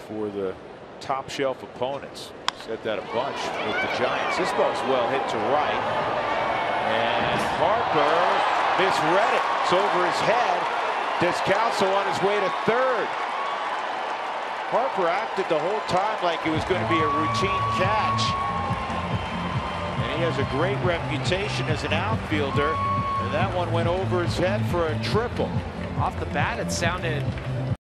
for the top shelf opponents. Said that a bunch with the Giants. This ball's well hit to right, and Harper misread it. It's over his head. Descalso on his way to third. Harper acted the whole time like it was going to be a routine catch. And he has a great reputation as an outfielder. And that one went over his head for a triple. Off the bat, it sounded